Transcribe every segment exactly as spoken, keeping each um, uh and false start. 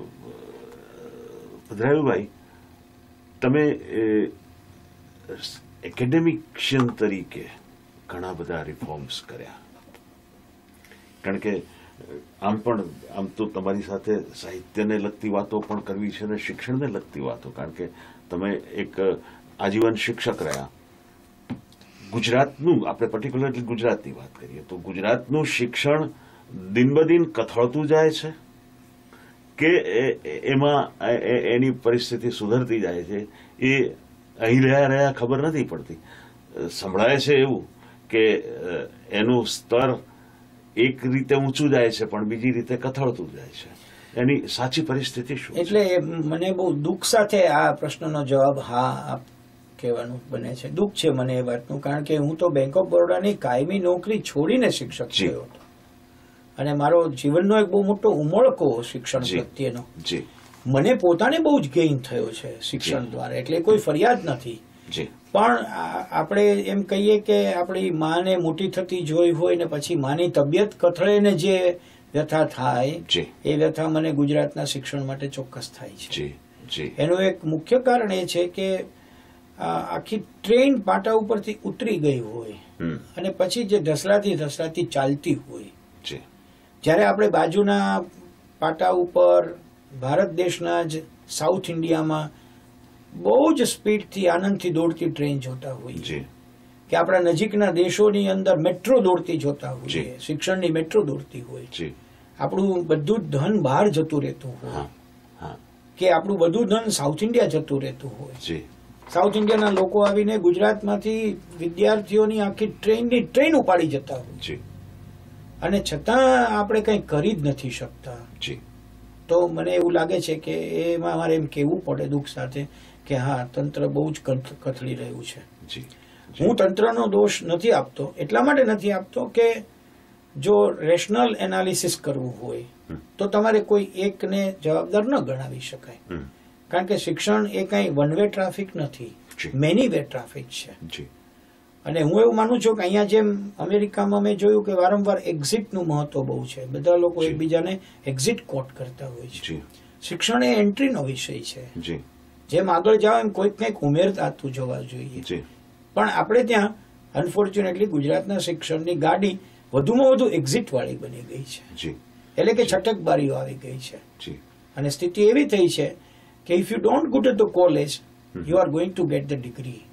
ભદ્રાયુભાઈ, તમે એકેડેમિશિયન તરીકે ઘણા બધા રિફોર્મ્સ કર્યા, કારણ કે આમ પણ આમ તો તમારી સાથે સાહિત્યને લગતી વાતો પણ કરવી છે અને શિક્ષણને લગતી વાતો, કારણ કે તમે એક આજીવન શિક્ષક રહ્યા. ગુજરાતનું આપણે પર્ટિક્યુલરલી ગુજરાતની વાત કરીએ તો ગુજરાતનું શિક્ષણ દિન બ દિન કથળતું જાય છે કે એમાં એની પરિસ્થિતિ સુધરતી જાય છે, એ અહીં રહ્યા રહ્યા ખબર નથી પડતી. સંભળાય છે એવું કે એનું સ્તર એક રીતે ઊંચું જાય છે પણ બીજી રીતે કથળતું જાય છે. એની સાચી પરિસ્થિતિ શું? એટલે મને બહુ દુઃખ સાથે આ પ્રશ્નનો જવાબ હા કહેવાનું બને છે. દુઃખ છે મને એ વાતનું, કારણ કે હું તો બેંક ઓફ બરોડાની કાયમી નોકરી છોડીને શિક્ષક થયો હતો અને મારો જીવનનો એક બહુ મોટો ઉમળકો શિક્ષણ પ્રત્યેનો મને પોતાને બહુ જ ગેઇન થયો છે શિક્ષણ દ્વારા, એટલે કોઈ ફરિયાદ નથી. પણ આપણે એમ કહીએ કે આપણી માને મોટી થતી જોઈ હોય ને પછી માની તબિયત કથળે ને જે વ્યથા થાય એ વ્યથા મને ગુજરાતના શિક્ષણ માટે ચોક્કસ થાય છે. એનું એક મુખ્ય કારણ એ છે કે આખી ટ્રેન પાટા ઉપરથી ઉતરી ગઈ હોય અને પછી જે ઢસડાતી ઢસડાતી ચાલતી હોય, જ્યારે આપણે બાજુના પાટા ઉપર ભારત દેશના જ સાઉથ ઇન્ડિયામાં બહુ જ સ્પીડથી આનંદથી દોડતી ટ્રેન જોતા હોઈએ, કે આપણા નજીકના દેશોની અંદર મેટ્રો દોડતી જોતા હોઈએ, શિક્ષણની મેટ્રો દોડતી હોય, આપણું બધું જ ધન બહાર જતું રહેતું હોય, કે આપણું બધું ધન સાઉથ ઇન્ડિયા જતું રહેતું હોય. સાઉથ ઇન્ડિયાના લોકો આવીને ગુજરાતમાંથી વિદ્યાર્થીઓની આખી ટ્રેનની ટ્રેન ઉપાડી જતા હોય અને છતાં આપણે કંઈ કરી જ નથી શકતા. તો મને એવું લાગે છે કે એમાં મારે એમ કહેવું પડે દુઃખ સાથે કે હા, તંત્ર બહુ જ કથળી રહ્યું છે. હું તંત્રનો દોષ નથી આપતો, એટલા માટે નથી આપતો કે જો રેશનલ એનાલિસિસ કરવું હોય તો તમારે કોઈ એકને જવાબદાર ન ગણાવી શકાય, કારણ કે શિક્ષણ એ કઈ વન વે ટ્રાફિક નથી, મેની વે ટ્રાફિક છે. અને હું એવું માનું છું કે અહીંયા જેમ અમેરિકામાં મેં જોયું કે વારંવાર એક્ઝિટનું મહત્વ બહુ છે, બધા લોકો એકબીજાને એક્ઝિટ કોટ કરતા હોય છે. શિક્ષણ એ એન્ટ્રીનો વિષય છે, જેમ આગળ જાઓ એમ કોઈક કંઈક ઉમેરતાતું જોવા જોઈએ. પણ આપણે ત્યાં અનફોર્ચ્યુનેટલી ગુજરાતના શિક્ષણની ગાડી વધુમાં વધુ એક્ઝિટ વાળી બની ગઈ છે, એટલે કે છટક બારીઓ આવી ગઈ છે. અને સ્થિતિ એવી થઈ છે કે if you don't go to the college you are going to get the degree.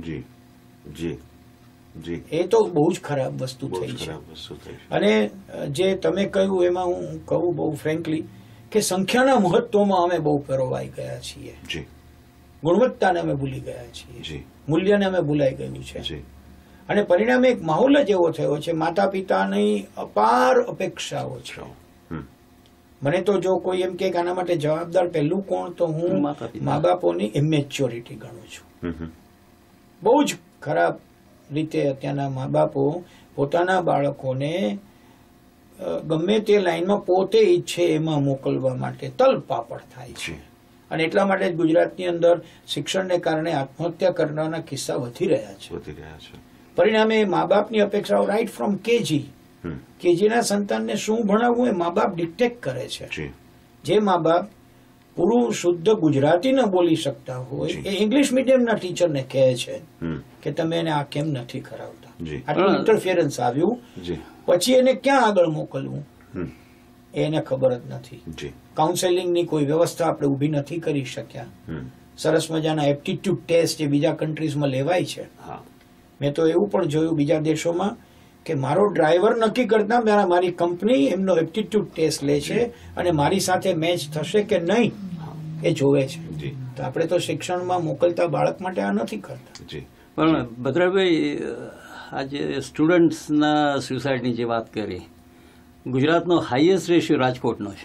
એ તો બહુ જ ખરાબ વસ્તુ થઈ છે. અને જે તમે કહ્યું એમાં હું કહું બહુ ફ્રેન્કલી કે સંખ્યાના મહત્વમાં અમે બહુ પરોવાઈ ગયા છીએ, ગુણવત્તાને અમે ભૂલી ગયા છીએ, મૂલ્યને અમે ભૂલાઈ ગયું છે. અને પરિણામે એક માહોલ જ એવો થયો છે, માતા પિતાની અપાર અપેક્ષાઓ છે. મને તો જો કોઈ એમ કે આના માટે જવાબદાર પહેલું કોણ, તો હું મા બાપોની ઇમેચ્યોરિટી ગણું છું. બહુ જ ખરાબ રીતે અત્યારના મા બાપો પોતાના બાળકોને ગમે તે લાઈનમાં પોતે ઈચ્છે એમાં મોકલવા માટે તલપાપડ થાય છે. અને એટલા માટે જ ગુજરાતની અંદર શિક્ષણને કારણે આત્મહત્યા કરનારના કિસ્સા વધી રહ્યા છે. પરિણામે મા બાપની અપેક્ષાઓ રાઈટ ફ્રોમ કેજી કેજીના સંતાનને શું ભણાવવું એ મા બાપ ડિક્ટેટ કરે છે. જે મા બાપ પૂરું શુદ્ધ ગુજરાતી ન બોલી શકતા હોય એ ઇંગ્લિશ મીડિયમના ટીચરને કહે છે કે તમે એને આ કેમ નથી કરાવતા. આટલું ઇન્ટરફિયરન્સ આવ્યું પછી એને ક્યાં આગળ મોકલવું એને ખબર જ નથી. કાઉન્સેલિંગની કોઈ વ્યવસ્થા આપણે ઊભી નથી કરી શક્યા. સરસ મજાના એપ્ટિટ્યુડ ટેસ્ટ જે બીજા કન્ટ્રીઝમાં લેવાય છે, મેં તો એવું પણ જોયું બીજા દેશોમાં કે મારો ડ્રાઈવર નક્કી કરતા પહેલા મારી કંપની એમનો એપ્ટિટ્યુડ ટેસ્ટ લે છે અને મારી સાથે મેચ થશે કે નહીં એ જોવે છે. તો આપણે તો શિક્ષણમાં મોકલતા બાળક માટે આ નથી કરતા. પણ ભદ્રાભાઈ, આજે સ્ટુડન્ટ્સના સુસાઇડની જે વાત કરી, ગુજરાતનો હાઈએસ્ટ રેશિયો રાજકોટનો છે,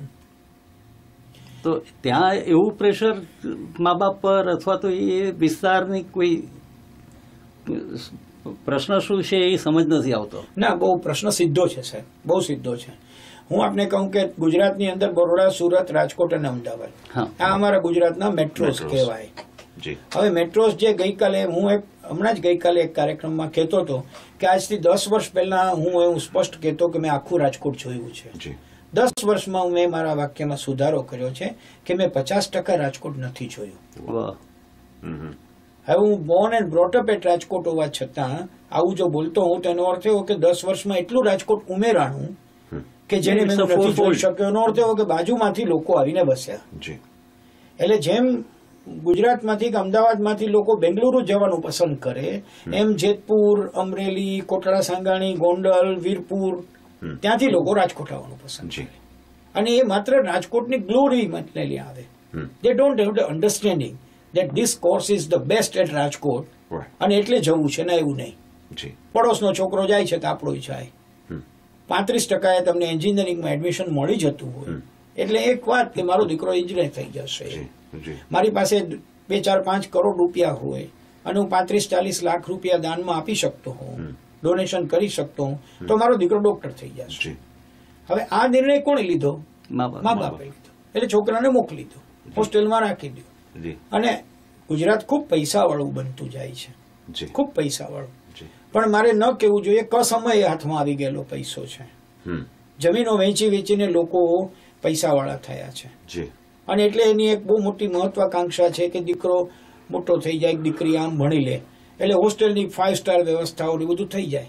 તો ત્યાં એવું પ્રેશર મા બાપ પર અથવા તો એ વિસ્તારની કોઈ પ્રશ્ન શું છે એ સમજ નથી આવતો. ના, બહુ પ્રશ્ન સીધો છે સાહેબ, બહુ સીધો છે. હું આપને કહું કે ગુજરાતની અંદર બરોડા, સુરત, રાજકોટ અને અમદાવાદ આ અમારા ગુજરાતના મેટ્રોસ કહેવાય. હવે મેટ્રોસ જે ગઈકાલે હું એક હમણાં જ ગઈકાલે એક કાર્યક્રમમાં કહેતો હતો કે આજથી દસ વર્ષ પહેલા હું એવું સ્પષ્ટ કહેતો કે મેં આખું રાજકોટ જોયું છે. દસ વર્ષમાં મેં મારા વાક્યમાં સુધારો કર્યો છે કે મેં પચાસ ટકા રાજકોટ નથી જોયું. વાહ. હમ. હવે હું born and brought up at Rajkot હોવા છતાં આવું જો બોલતો હું તેનો અર્થ એવો કે દસ વર્ષમાં એટલું રાજકોટ ઉમેરાણું કે જેને મેં નથી જોઈ શક્યો. એનો અર્થ એવો કે બાજુમાંથી લોકો આવીને બસ્યા. જી. એટલે જેમ ગુજરાતમાંથી કે અમદાવાદમાંથી લોકો બેંગલુરુ જવાનું પસંદ કરે એમ જેતપુર, અમરેલી, કોટડા સાંગાણી, ગોંડલ, વીરપુર ત્યાંથી લોકો રાજકોટ આવવાનું પસંદ કરે. અને એ માત્ર રાજકોટની ગ્લોરી માટે આવે. They don't have the understanding that this course is the best at Rajkot અને એટલે જવું છે ને એવું નહીં. પડોશનો છોકરો જાય છે તો આપણો જાય. પાંત્રીસ ટકાએ તમને એન્જિનિયરિંગમાં એડમિશન મળી જતું હોય એટલે એક વાત કે મારો દીકરો એન્જિનિયર થઈ જશે. મારી પાસે બે ચાર પાંચ કરોડ રૂપિયા હોય અને હું પાંત્રીસ ચાલીસ લાખ રૂપિયા દાનમાં આપી શકતો હોઉં, ડોનેશન કરી શકતો હોઉં તો મારો દીકરો ડોક્ટર થઈ જશે. હવે આ નિર્ણય કોણે લીધો? મા બાપે લીધો. એટલે છોકરાને મોકલી દો, હોસ્ટેલમાં રાખી દો. અને ગુજરાત ખૂબ પૈસા વાળું બનતું જાય છે, ખૂબ પૈસા વાળું. પણ મારે ન કહેવું જોઈએ ક સમયે હાથમાં આવી ગયેલો પૈસો છે. જમીનો વેચી વેચીને લોકો પૈસા વાળા થયા છે અને એટલે એની એક બહુ મોટી મહત્વાકાંક્ષા છે કે દીકરો મોટો થઈ જાય, દીકરી આમ ભણી લે એટલે હોસ્ટેલની ફાઈવ સ્ટાર વ્યવસ્થાઓ બધું થઈ જાય.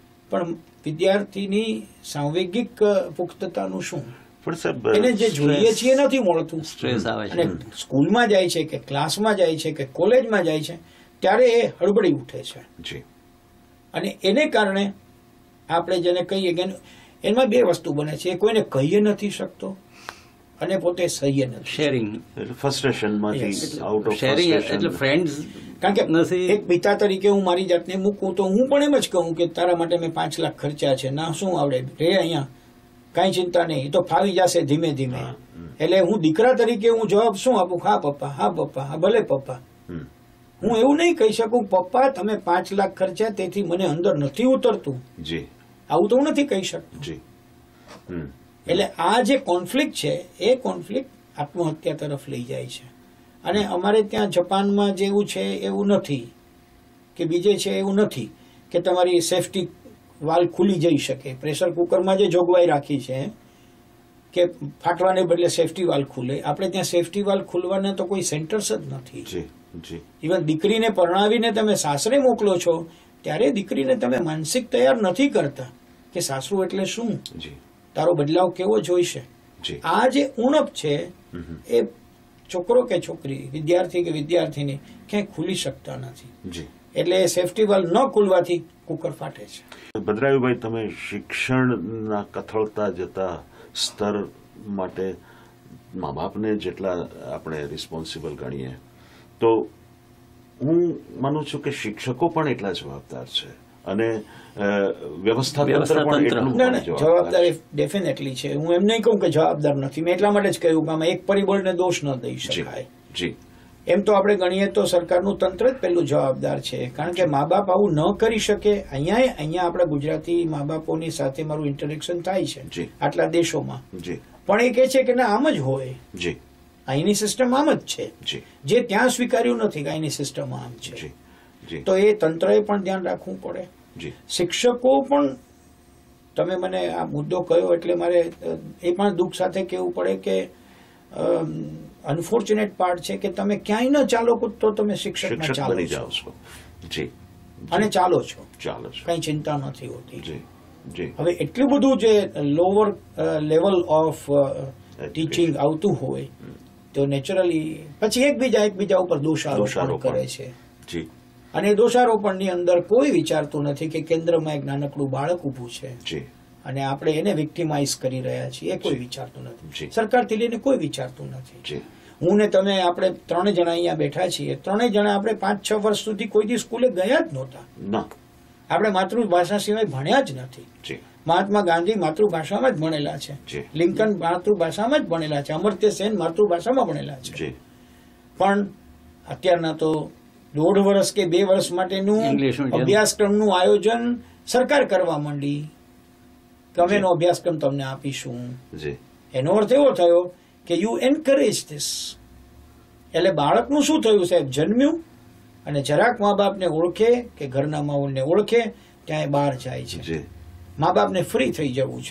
પણ વિદ્યાર્થીની સાંવેગિક પુખ્તતાનું શું? એને જે જોઈએ છીએ નથી મળતું. અને સ્કૂલમાં જાય છે કે ક્લાસમાં જાય છે કે કોલેજમાં જાય છે ત્યારે એ હળબડી ઉઠે છે અને એને કારણે આપણે જેને કહીએ કે એમાં બે વસ્તુ બને છે. એ કોઈને કહીએ નથી શકતો અને પોતે સહીએ નથી. શેરિંગ ફ્રસ્ટ્રેશનમાંથી આઉટ ઓફ શેરિંગ એટલે ફ્રેન્ડ્સ. કારણ કે એક પિતા તરીકે હું મારી જાતને મૂકું તો હું પણ એમ જ કહું કે તારા માટે મેં પાંચ લાખ ખર્ચા છે, ના શું આવડે રે અહીંયા, કઈ ચિંતા નહીં, તો ફાવી જશે ધીમે ધીમે. એટલે હું દીકરા તરીકે હું જવાબ શું આપું? હા પપ્પા, હા પપ્પા, હા ભલે પપ્પા. હું એવું નહીં કહી શકું પપ્પા તમે પાંચ લાખ ખર્ચ્યા તેથી મને અંદર નથી ઉતરતું. આવું તો હું નથી કહી શકતો. એટલે આ જે કોન્ફ્લિક્ટ છે એ કોન્ફ્લિક્ટ આત્મહત્યા તરફ લઈ જાય છે. અને અમારે ત્યાં જાપાનમાં જેવું છે એવું નથી કે બીજે છે એવું નથી કે તમારી સેફટી વાલ ખુલી જઈ શકે. પ્રેશર કુકરમાં જે જોગવાઈ રાખી છે કે ફાટવાને બદલે સેફટી વાલ ખુલે, આપણે ત્યાં સેફટી વાલ ખુલવાના તો કોઈ સેન્ટર્સ જ નથી. ઇવન દીકરીને પરણાવીને તમે સાસરે મોકલો છો ત્યારે દીકરીને તમે માનસિક તૈયાર નથી કરતા કે સાસરું એટલે શું, તારો બદલાવ કેવો જોઈશે. આ જે ઉણપ છે એ છોકરો કે છોકરી, વિદ્યાર્થી કે વિદ્યાર્થીની ક્યાંય ખુલી શકતા નથી. એટલે સેફટી વાલ ન ખુલવાથી કુકર ફાટે છે. ભદ્રાયુભાઈ, તમે શિક્ષણના કથળતા જતા સ્તર માટે મા બાપને જેટલા આપણે રિસ્પોન્સિબલ ગણીએ તો હું માનું છું કે શિક્ષકો પણ એટલા જવાબદાર છે અને વ્યવસ્થા તંત્ર પણ એટલું જવાબદાર ડેફિનેટલી છે. હું એમ નહીં કહું કે જવાબદાર નથી. મેં એટલા માટે જ કહ્યું કે આમાં એક પરિબળને દોષ ન દઈ શકાય. જી એમ તો આપણે ગણીએ તો સરકારનું તંત્ર જ પહેલું જવાબદાર છે. કારણ કે મા બાપ આવું ન કરી શકે. અહીંયા અહીંયા આપણા ગુજરાતી મા બાપોની સાથે મારું ઇન્ટરેક્શન થાય છે આટલા દેશોમાં, પણ એ કહે છે કે ના આમ જ હોય, અહીંની સિસ્ટમ આમ જ છે, જે ત્યાં સ્વીકાર્યું નથી કે અહીંની સિસ્ટમ આમ છે. તો એ તંત્રએ પણ ધ્યાન રાખવું પડે. શિક્ષકો પણ, તમે મને આ મુદ્દો કહ્યો એટલે મારે એ પણ દુઃખ સાથે કહેવું પડે કે અનફોર્ચ્યુનેટ પાર્ટ છે કે તમે ક્યાંય ન ચાલો તો તમે શિક્ષકમાં ચાલો છો અને ચાલો છો, કઈ ચિંતા નથી હોતી. હવે એટલું બધું જે લોઅર લેવલ ઓફ ટીચિંગ આવતું હોય તો નેચરલી પછી એકબીજા એકબીજા ઉપર દોષારોપણ કરે છે અને દોષારોપણની અંદર કોઈ વિચારતું નથી કે કેન્દ્રમાં એક નાનકડું બાળક ઊભું છે અને આપણે એને વિક્ટિમાઇઝ કરી રહ્યા છીએ. એ કોઈ વિચારતું નથી. સરકારથી લઈને કોઈ વિચારતું નથી. હું ને તમે આપણે ત્રણે જણા અહીંયા બેઠા છીએ, ત્રણેય જણા આપણે પાંચ છ વર્ષ સુધી કોઈ દી સ્કૂલે ગયા જ નહોતા. આપણે માતૃભાષા સિવાય ભણ્યા જ નથી. મહાત્મા ગાંધી માતૃભાષામાં જ ભણેલા છે, લિંકન માતૃભાષામાં જ ભણેલા છે, અમર્ત્ય સેન માતૃભાષામાં ભણેલા છે. પણ અત્યારના તો દોઢ વર્ષ કે બે વર્ષ માટેનું અભ્યાસક્રમનું આયોજન સરકાર કરવા માંડી કે અમે એનો અભ્યાસક્રમ તમને આપીશું. એનો અર્થ એવો થયો કે યુ એન્કરેજ ધીસ. એટલે બાળકનું શું થયું સાહેબ? જન્મ્યું અને જરાક મા બાપને ઓળખે કે ઘરના માહોલને ઓળખે ત્યાં બહાર જાય છે. મા બાપને ફ્રી થઈ જવું છે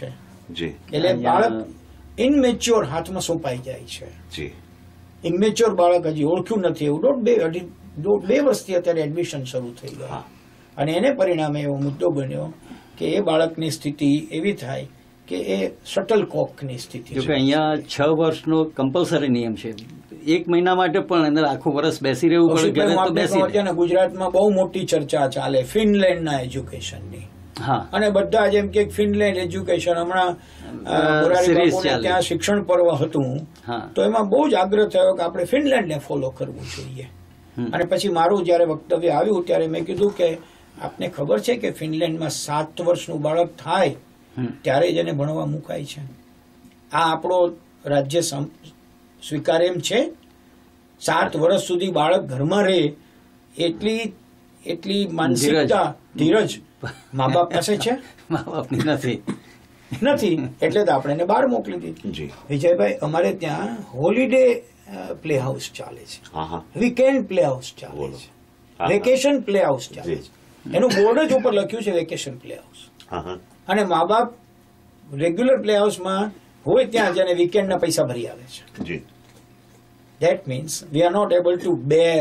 જી એટલે અહીંયા- બાળક ઇનમેચ્યોર હાથમાં સોંપાઈ જાય છે. જી ઇમેચ્યોર બાળક હજી ઓળખ્યું નથી એવું દોઢ બે અઢી દોઢ બે વર્ષથી અત્યારે એડમિશન શરૂ થઈ ગયા હા અને એને પરિણામે એવો મુદ્દો બન્યો કે એ બાળકની સ્થિતિ એવી થાય કે એ શટલ કોકની સ્થિતિ જો કે છે. અહીંયા છ વર્ષનો કમ્પલસરી નિયમ છે. એક મહિના માટે પણ અંદર આખું વર્ષ બેસી રહેવું પડે કૌશિકભાઈ, ઘરે હું તો આપને બેસી કહું, રહે. અત્યારે ગુજરાતમાં બહુ મોટી ચર્ચા ચાલે ફિનલેન્ડના એજ્યુકેશનની હા અને બધા જેમ કે ફિનલેન્ડ એજ્યુકેશન હમણાં અ, મોરારી series બાપુને ચાલે. ત્યાં શિક્ષણ પર્વ હતું હા તો એમાં બહુ જ આગ્રહ થયો કે આપણે ફિનલેન્ડને ફોલો કરવું જોઈએ. હમ. અને પછી મારું જ્યારે વક્તવ્ય આવ્યું ત્યારે મેં કીધું કે આપને ખબર છે કે ફિનલેન્ડમાં સાત વર્ષનું બાળક થાય હમ. ત્યારે જ એને ભણવા મુકાય છે. આ આપણો રાજ્ય સમ- સ્વીકારે એમ છે? સાત વર્ષ સુધી બાળક ઘરમાં રહે એટલી એટલી માનસિકતા ધીરજ મા બાપ પાસે છે મા બાપની નથી. નથી, એટલે તો આપણે એને બહાર મોકલી દીધી. જી વિજયભાઈ, અમારે ત્યાં હોલિડે પ્લે હાઉસ ચાલે છે, હા હા વીકેન્ડ પ્લે હાઉસ ચાલે બોલો. છે, હા, વેકેશન પ્લે હાઉસ ચાલે જી. છે. એનું બોર્ડ જ ઉપર લખ્યું છે વેકેશન પ્લે હાઉસ. હા હા અને મા બાપ રેગ્યુલર પ્લે હાઉસમાં હોય ત્યાં જ અને વીકેન્ડના પૈસા ભરી આવે છે. જી that means we are not able to bear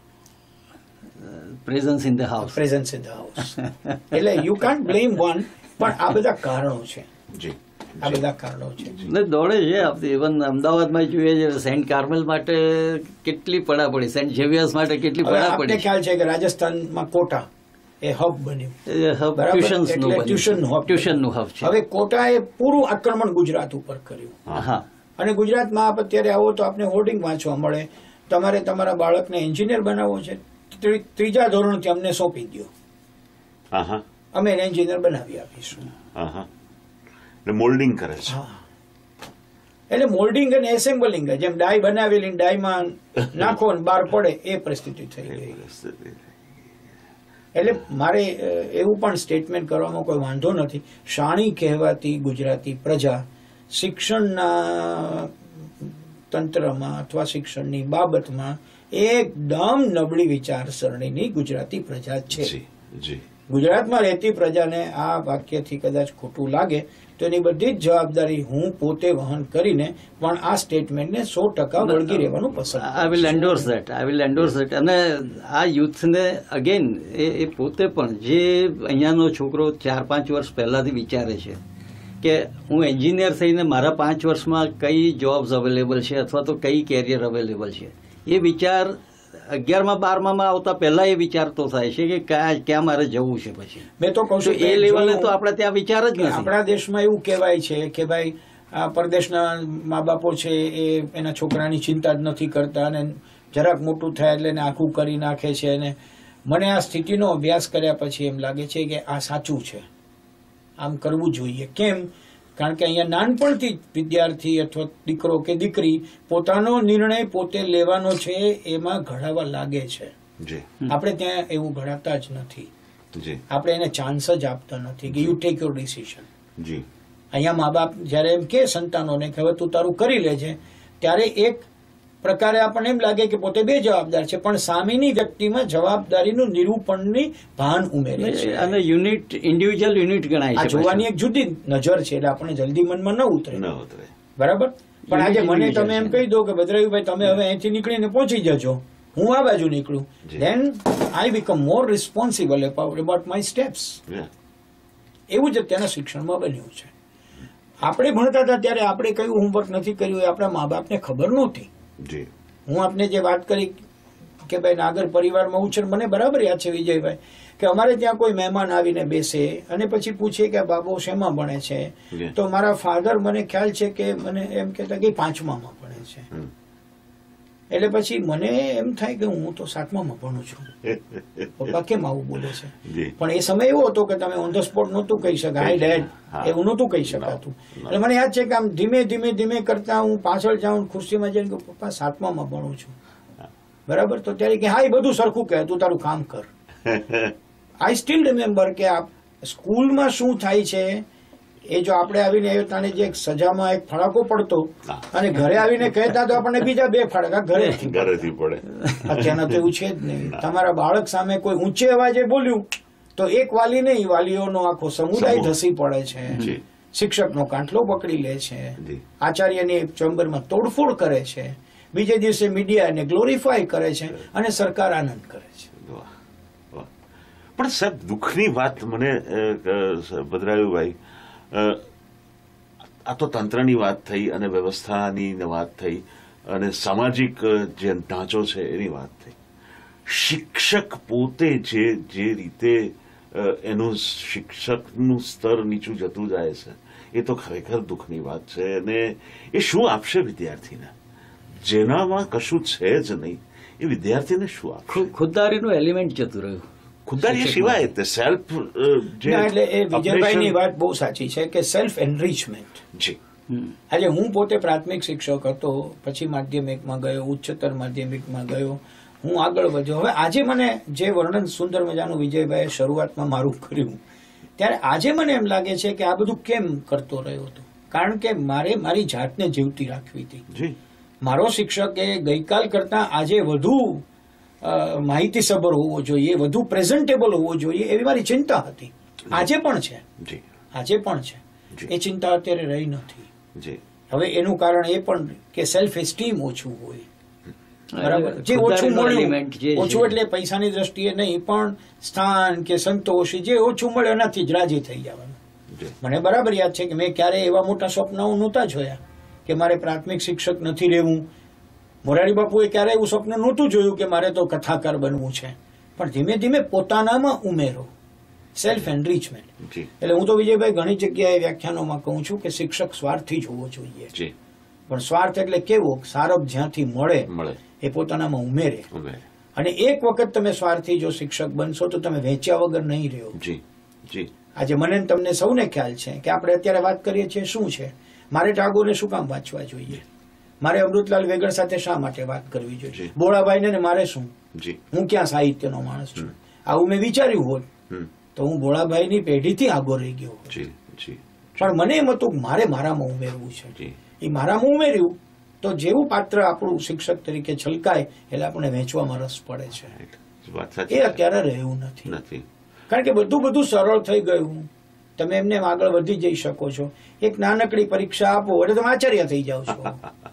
presence in the house. Presence in the house. એટલે યુ કાન્ટ બ્લેમ વન, પણ આ બધા કારણો છે, જી આ બધા કારણો છે. ને દોડે છે. ઇવન અમદાવાદમાં જોઈએ છે સેન્ટ કાર્મેલ માટે કેટલી પડાપડી, સેન્ટ ઝેવિયર્સ માટે કેટલી હવે આપને પડાપડી. ખ્યાલ છે કે રાજસ્થાનમાં કોટા એ હબ બન્યું. બરાબર. ટ્યુશન્સનું એટલે ટ્યુશન હબ. ટ્યુશનનું હબ છે. હવે કોટાએ પૂરું આક્રમણ ગુજરાત ઉપર કર્યું હા અને ગુજરાતમાં આપ અત્યારે આવો તો આપને હોર્ડિંગ વાંચવા મળે, તમારે તમારા બાળકને એન્જિનિયર બનાવવો છે, ત્રી- ત્રીજા ધોરણથી અમને સોંપી દો, હા હા અમે એને એન્જિનિયર બનાવી આપીશું. હા હા એટલે મોલ્ડિંગ કરે છે. હા, એટલે મોલ્ડિંગ અને એસેમ્બલિંગ, જેમ ડાય બનાવેલી ડાયમાં નાખો અને બહાર પડે એ પરિસ્થિતિ થઈ ગઈ. એટલે મારે અ, એવું પણ સ્ટેટમેન્ટ કરવામાં કોઈ વાંધો નથી. શાણી કહેવાતી ગુજરાતી પ્રજા શિક્ષણના તંત્રમાં અથવા શિક્ષણની બાબતમાં એકદમ નબળી વિચારસરણીની ગુજરાતી પ્રજા છે. જી જી ગુજરાતમાં રહેતી પ્રજાને આ વાક્યથી કદાચ ખોટું લાગે તો એની બધી જ જવાબદારી હું પોતે વહન કરીને પણ આ સ્ટેટમેન્ટને સો ટકા વળગી રહેવાનું પસંદ I will endorse that I will endorse that અને આ યુથને અગેન એ એ પોતે પણ જે અહીંયાનો છોકરો ચાર પાંચ વર્ષ પહેલાથી વિચારે છે કે હું એન્જિનિયર થઈને મારા પાંચ વર્ષમાં કઈ જોબ્સ અવેલેબલ છે અથવા તો કઈ કેરિયર અવેલેબલ છે, એ વિચાર અગિયારમાં બારમાં આવતા પહેલા એ વિચાર તો થાય છે કે ક્યાં ક્યાં મારે જવું છે. પછી મેં તો કહું તો છું એ લેવલે તો આપણે ત્યાં વિચાર જ કે નથી. આપણા દેશમાં એવું કહેવાય છે કે ભાઈ આ પરદેશના મા બાપો છે એ એના છોકરાની ચિંતા જ નથી કરતા અને જરાક મોટું થાય એટલે એને આખું કરી નાખે છે. અને મને આ સ્થિતિનો અભ્યાસ કર્યા પછી એમ લાગે છે કે આ સાચું છે, આમ કરવું જોઈએ. કેમ? કારણ કે અહીંયા નાનપણથી જ વિદ્યાર્થી અથવા દીકરો કે દીકરી પોતાનો નિર્ણય પોતે લેવાનો છે એમાં ઘડાવા લાગે છે. જી આપણે ત્યાં એવું ઘડાતા જ નથી. જી આપણે એને ચાન્સ જ આપતા નથી કે યુ ટેક યોર ડિસિઝન. જી અહીંયા મા બાપ જયારે એમ કે સંતાનોને કે હવે તું તારું કરી લેજે, ત્યારે એક પ્રકારે આપણને એમ લાગે કે પોતે બે જવાબદાર છે, પણ સામેની વ્યક્તિમાં જવાબદારીનું નિરૂપણની ભાન ઉમેરે છે. અને યુનિટ ઇન્ડિવિજ્યુઅલ યુનિટ ગણાય આ છે. જોવાની એક જુદી નજર છે, એટલે આપણને જલ્દી મનમાં ન ઉતરે. ન ઉતરે. બરાબર. પણ આજે મને Individual તમે એમ છે. કહી દો કે ભદ્રાયુભાઈ તમે હવે અહીંથી નીકળીને પહોંચી જજો, હું આ બાજુ નીકળું, જી. Then I become more responsible about my steps. Yeah. એવું જ અત્યારના શિક્ષણમાં બન્યું છે. આપણે ભણતા હતા ત્યારે આપણે કયું હોમવર્ક નથી કર્યું એ આપણા મા બાપને ખબર નહોતી. જી હું આપને જે વાત કરી કે ભાઈ નાગર પરિવારમાં ઉછેર, મને બરાબર યાદ છે વિજયભાઈ કે અમારે ત્યાં કોઈ મહેમાન આવીને બેસે અને પછી પૂછે કે બાબો શેમાં ભણે છે, Yeah. તો મારા ફાધર મને ખ્યાલ છે કે મને એમ કહેતા કે પાંચમામાં ભણે છે. હમ. એટલે પછી મને એમ થાય કે હું તો સાતમામાં ભણું છું, પપ્પા કેમ આવું બોલે છે? જી પણ એ સમય એવો હતો કે તમે ઓન ધ સ્પોટ નહોતું કહી શકાય હાય ડેડ, હા. એવું નહોતું કહી શકાતું. No, no. એટલે મને યાદ છે કે આમ ધીમે ધીમે ધીમે કરતા હું પાછળ જાઉં, ખુરશીમાં જઈને કહું, પપ્પા સાતમામાં ભણું છું. બરાબર. તો ત્યારે કે હા એ બધું સરખું કહે, તું તારું કામ કર. આઈ સ્ટીલ રિમેમ્બર કે આ સ્કૂલમાં શું થાય છે એ જો આપણે આવીને એ તાને જે એક સજામાં એક ફડાકો પડતો હા. અને ઘરે આવીને કહેતા તો આપણને બીજા બે ફડાકા ઘરેથી. ઘરેથી પડે. અત્યારના તો એવું છે જ નહીં. તમારા બાળક સામે કોઈ ઊંચે અવાજે બોલ્યું તો એક વાલી નહીં, વાલીઓનો આખો સમુદાય સમૂહ. ધસી પડે છે. જી શિક્ષકનો કાંઠલો પકડી લે છે, જી. આચાર્યની ચેમ્બરમાં તોડફોડ કરે છે, બીજે દિવસે મીડિયાને ગ્લોરીફાય કરે છે અને સરકાર આનંદ કરે છે. વાહ, વાહ. પણ સાહેબ દુઃખની વાત મને ભદ્રાયુભાઈ, આ તો તંત્રની વાત થઈ અને વ્યવસ્થાની વાત થઈ અને સામાજિક જે ઢાંચો છે એની વાત થઈ. શિક્ષક પોતે જે જે રીતે એનું શિક્ષકનું સ્તર નીચું જતું જાય છે એ તો ખરેખર દુઃખની વાત છે. અને એ શું આપશે વિદ્યાર્થીને જેનામાં કશું છે જ નહીં? એ વિદ્યાર્થીને શું આપશે? ખુદદારીનું એલિમેન્ટ જતું રહ્યું. ખુદદારી સિવાય તે સેલ્ફ ના, એટલે એ વિજયભાઈની વાત બહુ સાચી છે કે સેલ્ફ એનરિચમેન્ટ. જી. આજે હું પોતે પ્રાથમિક શિક્ષક હતો, પછી માધ્યમિકમાં ગયો, ઉચ્ચતર માધ્યમિકમાં ગયો, હું આગળ વધ્યો. હવે આજે મને જે વર્ણન સુંદર મજાનું વિજયભાઈએ શરૂઆતમાં મારું કર્યું, ત્યારે આજે મને એમ લાગે છે કે આ બધું કેમ કરતો રહ્યો હતો. કારણ કે મારે મારી જાતને જીવતી રાખવી હતી. જી. મારો શિક્ષક એ ગઈકાલ કરતા આજે વધુ માહિતીસભર હોવો જોઈએ, વધુ પ્રેઝન્ટેબલ હોવો જોઈએ, એવી મારી ચિંતા હતી. આજે પણ છે. જી. આજે પણ છે. એ ચિંતા અત્યારે રહી નથી. જી. હવે એનું કારણ એ પણ કે સેલ્ફ એસ્ટીમ ઓછું હોય. બરાબર. જે ઓછું મળ્યું, ઓછું એટલે પૈસાની દ્રષ્ટિએ નહીં, પણ સ્થાન કે સંતોષ જે ઓછું મળે એનાથી જ રાજી થઈ જવાનું. મને બરાબર યાદ છે કે મેં ક્યારેય એવા મોટા સ્વપ્નાઓ નહોતા જોયા કે મારે પ્રાથમિક શિક્ષક નથી રહેવું. મોરારી બાપુએ ક્યારેય એવું સ્વપ્ન નહોતું જોયું કે મારે તો કથાકાર બનવું છે. પણ ધીમે ધીમે પોતાનામાં ઉમેરો, સેલ્ફ એનરિચમેન્ટ. એટલે હું તો વિજયભાઈ ઘણી જગ્યાએ વ્યાખ્યાનોમાં કહું છું કે શિક્ષક સ્વાર્થી જ હોવો જોઈએ. પણ સ્વાર્થ એટલે કેવો? સારબ જ્યાંથી મળે મળે એ પોતાનામાં ઉમેરે. અને એક વખત તમે સ્વાર્થી જો શિક્ષક બનશો તો તમે વેચ્યા વગર નહીં રહ્યો. જી. જી. આજે મને તમને સૌને ખ્યાલ છે કે આપણે અત્યારે વાત કરીએ છીએ શું છે, મારે ટાગોરને શું કામ વાંચવા જોઈએ, મારે અમૃતલાલ વેગડ સાથે શા માટે વાત કરવી જોઈએ, ભોળાભાઈને ને મારે શું, હું ક્યાં સાહિત્યનો માણસ છું. આવું મેં વિચાર્યું હોત તો હું ભોળાભાઈની પેઢીથી આગો રહી ગયો. પણ મને એમ હતું મારે મારામાં ઉમેરવું છે. એ મારામાં ઉમેર્યું તો જેવું પાત્ર આપણું શિક્ષક તરીકે છલકાય એટલે આપણે વેચવામાં રસ પડે છે. એ અત્યારે રહ્યું નથી. કારણ કે બધું બધું સરળ થઈ ગયું. તમે એમને આગળ વધી જઈ શકો છો. એક નાનકડી પરીક્ષા આપો એટલે તમે આચાર્ય થઈ જાઓ છો.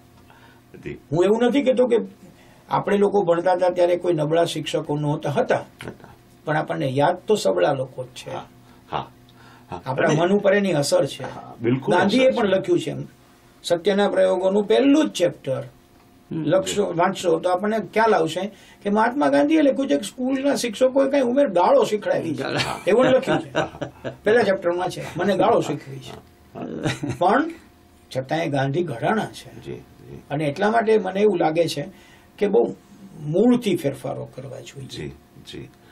હું એવું નથી કહેતો કે આપણે લોકો ભણતા હતા ત્યારે કોઈ નબળા શિક્ષકો નહોતા, હતા, પણ આપણને યાદ તો સબળા લોકો જ છે. આપણા મન ઉપર એની અસર છે. ગાંધીએ પણ લખ્યું છે સત્યના પ્રયોગોનું પહેલું જ ચેપ્ટર લખશો વાંચશો તો આપણને ખ્યાલ આવશે કે મહાત્મા ગાંધીએ લખ્યું છે કે સ્કૂલના શિક્ષકોએ કઈ ઉમેર ગાળો શીખડાવી છે. એવું લખ્યું છે પહેલા ચેપ્ટરમાં છે, મને ગાળો શીખવી છે. પણ છતાંય ગાંધી ઘડાણા છે. અને એટલા માટે મને એવું લાગે છે કે બહુ મૂળથી ફેરફારો કરવા જોઈએ.